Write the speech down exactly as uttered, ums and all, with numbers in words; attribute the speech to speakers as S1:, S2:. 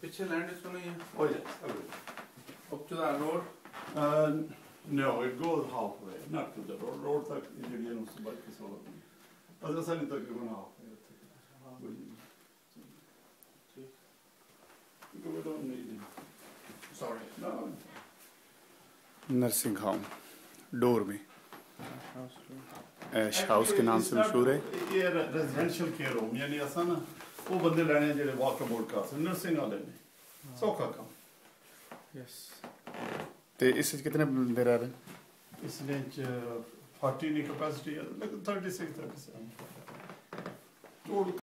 S1: Picture land is going to
S2: Oh yes, I will.
S1: up to the road.
S2: Uh, no, it goes halfway, not to the road. Road तक engineer उससे बात किस वाला नहीं. अगर साली तकरीबन halfway है. Because we don't need it.
S1: Sorry.
S2: No.
S3: Nursing home door में ऐश हाउस के नाम से मशहूर है.
S2: ये रेजिडेंशियल केयर होम यानी ऐसा ना वो बंदे लेने जेडे वॉक अबाउट कर सकते नर्सिंग वाले ने सौखा काम.
S3: यस. ते इस कितने बंदे रह रहे हैं?
S2: इसमें फोर्टी की कैपेसिटी है लेकिन थर्टी सिक्स थर्टी सेवन.